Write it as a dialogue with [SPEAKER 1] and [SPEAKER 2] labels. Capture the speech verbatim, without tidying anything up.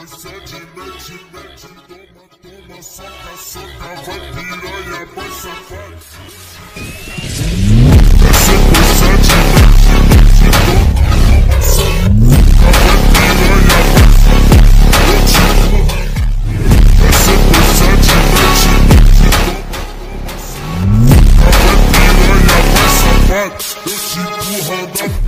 [SPEAKER 1] sequência de mete, mete, toma, toma, soca, soca, vai piranha, vai safado. É sequência de mete, mete, toma, toma, soca, vai piranha, vai safado. Eu te empurro. É sequência de mete, mete, toma, toma, soca, vai piranha, vai safado. Eu te empurrando.